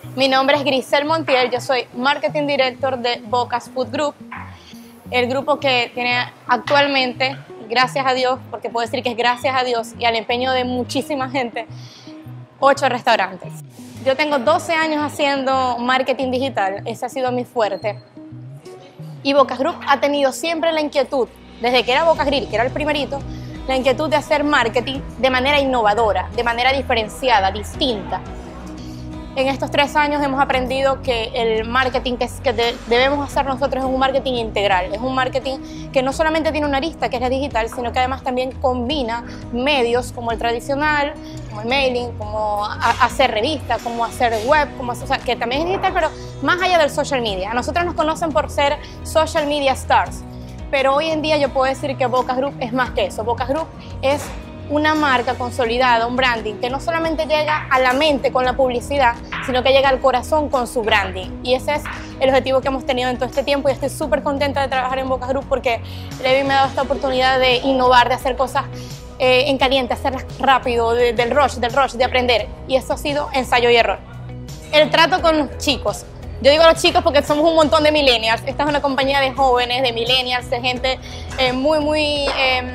Mi nombre es Grisel Montiel, yo soy Marketing Director de Bocas Food Group, el grupo que tiene actualmente, gracias a Dios, porque puedo decir que es gracias a Dios y al empeño de muchísima gente, 8 restaurantes. Yo tengo 12 años haciendo marketing digital, ese ha sido mi fuerte. Y Bocas Group ha tenido siempre la inquietud, desde que era Bocas Grill, que era el primerito, la inquietud de hacer marketing de manera innovadora, de manera diferenciada, distinta. En estos 3 años hemos aprendido que el marketing que debemos hacer nosotros es un marketing integral, es un marketing que no solamente tiene una arista que es la digital, sino que además también combina medios como el tradicional, como el mailing, como hacer revistas, como hacer web, o sea, que también es digital, pero más allá del social media. A nosotros nos conocen por ser social media stars, pero hoy en día yo puedo decir que Bocas Group es más que eso. Bocas Group es una marca consolidada, un branding que no solamente llega a la mente con la publicidad, sino que llega al corazón con su branding. Y ese es el objetivo que hemos tenido en todo este tiempo y estoy súper contenta de trabajar en Bocas Group porque Levin me ha dado esta oportunidad de innovar, de hacer cosas en caliente, hacerlas rápido, del rush, de aprender. Y eso ha sido ensayo y error. El trato con los chicos. Yo digo a los chicos porque somos un montón de millennials. Esta es una compañía de jóvenes, de millennials, de gente muy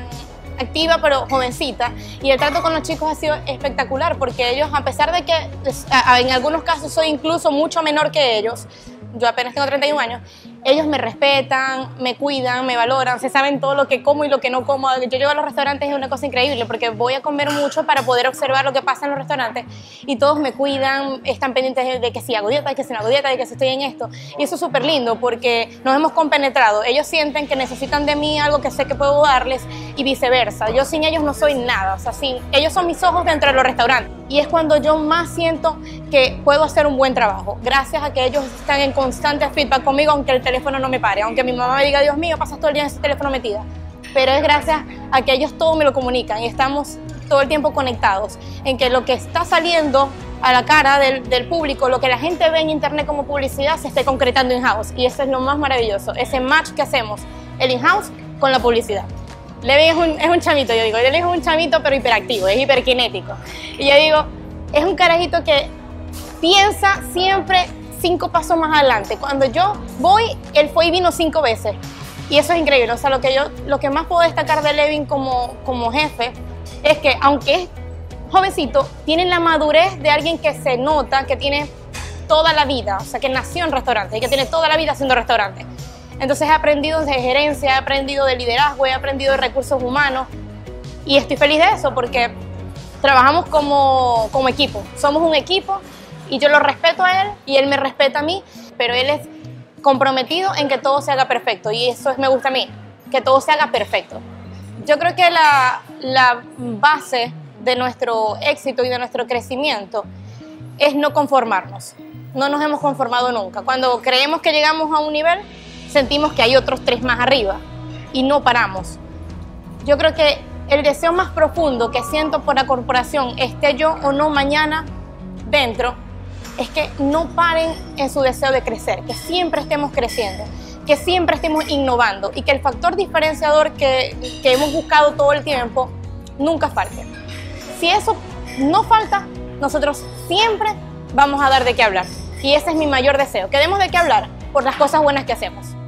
activa pero jovencita, y el trato con los chicos ha sido espectacular porque ellos, a pesar de que en algunos casos soy incluso mucho menor que ellos, yo apenas tengo 31 años, ellos me respetan, me cuidan, me valoran, se saben todo lo que como y lo que no como. Yo llego a los restaurantes y es una cosa increíble porque voy a comer mucho para poder observar lo que pasa en los restaurantes y todos me cuidan, están pendientes de que si hago dieta, de que si no hago dieta, de que si estoy en esto, y eso es súper lindo porque nos hemos compenetrado. Ellos sienten que necesitan de mí algo que sé que puedo darles y viceversa. Yo sin ellos no soy nada, o sea, ellos son mis ojos dentro de los restaurantes y es cuando yo más siento que puedo hacer un buen trabajo, gracias a que ellos están en constante feedback conmigo, aunque el teléfono no me pare, aunque mi mamá me diga, Dios mío, pasas todo el día en ese teléfono metida, pero es gracias a que ellos todo me lo comunican y estamos todo el tiempo conectados en que lo que está saliendo a la cara del público, lo que la gente ve en internet como publicidad, se esté concretando in-house, y eso es lo más maravilloso, ese match que hacemos, el in-house con la publicidad. Levin es un chamito, yo digo, él es un chamito pero hiperactivo, es hiperkinético, y yo digo, es un carajito que piensa siempre 5 pasos más adelante. Cuando yo voy, él fue y vino 5 veces. Y eso es increíble. O sea, lo que más puedo destacar de Levin como jefe es que, aunque es jovencito, tiene la madurez de alguien que se nota que tiene toda la vida, o sea, que nació en restaurantes y que tiene toda la vida haciendo restaurantes. Entonces he aprendido de gerencia, he aprendido de liderazgo, he aprendido de recursos humanos y estoy feliz de eso porque trabajamos como equipo. Somos un equipo y yo lo respeto a él y él me respeta a mí, pero él es comprometido en que todo se haga perfecto y eso me gusta a mí, que todo se haga perfecto. Yo creo que la base de nuestro éxito y de nuestro crecimiento es no conformarnos. No nos hemos conformado nunca. Cuando creemos que llegamos a un nivel, sentimos que hay otros 3 más arriba y no paramos. Yo creo que el deseo más profundo que siento por la corporación, esté yo o no mañana dentro, es que no paren en su deseo de crecer, que siempre estemos creciendo, que siempre estemos innovando y que el factor diferenciador que hemos buscado todo el tiempo nunca falte. Si eso no falta, nosotros siempre vamos a dar de qué hablar y ese es mi mayor deseo, que demos de qué hablar por las cosas buenas que hacemos.